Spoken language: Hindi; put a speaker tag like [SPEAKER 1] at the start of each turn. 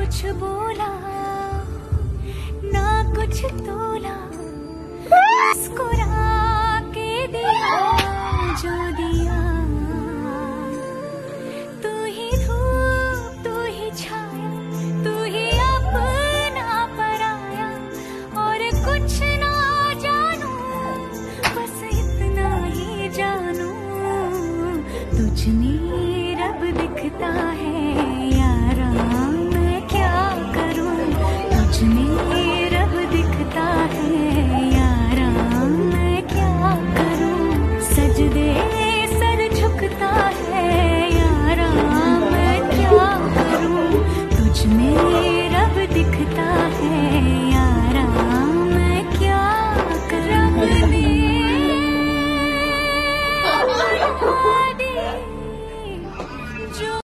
[SPEAKER 1] कुछ बोला ना कुछ तोला, मुस्कुरा के दिया जो दिया।